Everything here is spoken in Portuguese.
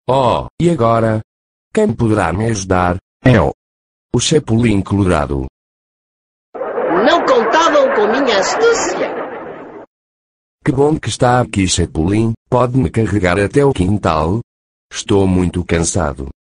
Oh, e agora? Quem poderá me ajudar? Eu. O Chapolin Colorado. Não contavam com minha astúcia. Que bom que está aqui, Chapolin. Pode me carregar até o quintal? Estou muito cansado.